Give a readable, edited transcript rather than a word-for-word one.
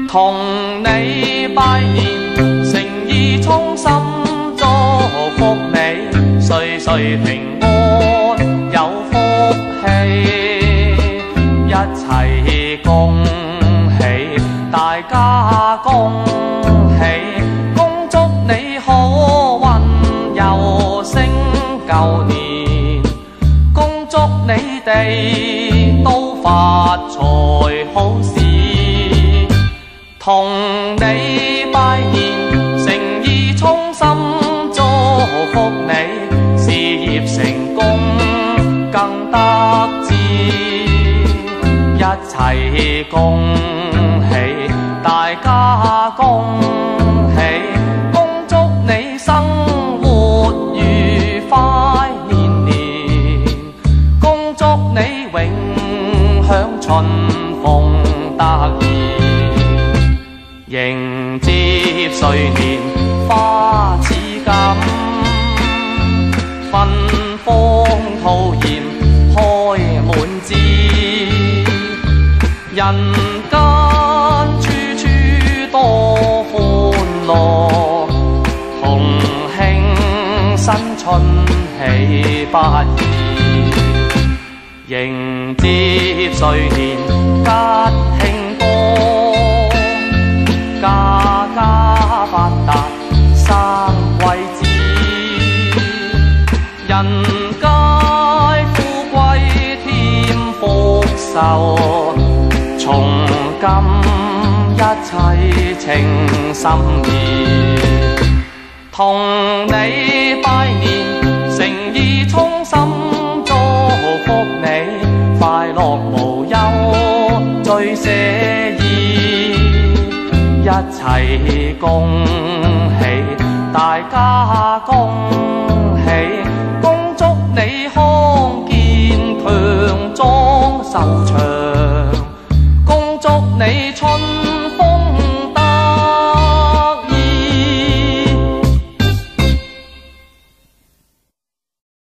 同你拜年，誠意衷心祝福你，歲歲平安有福氣，一齊恭喜，大家恭喜，恭祝你好運又升舊年，恭祝你哋都發財好事。同你拜年，誠意衷心祝福你，事業成功更得志，一齊恭喜，大家恭喜，恭祝你生活愉快年年，恭祝你永享春風得意。迎接歲年花似錦，芬芳吐豔開滿枝，人間處處多歡樂，同慶新春喜不已。迎接歲年吉慶多，家家發達生貴子，人皆富貴添福壽，從今一切情深意。同你拜年，誠意衷心祝福你，快樂無憂最寫意，一齊恭喜，大家恭喜，恭祝你康健強壯壽長，恭祝你春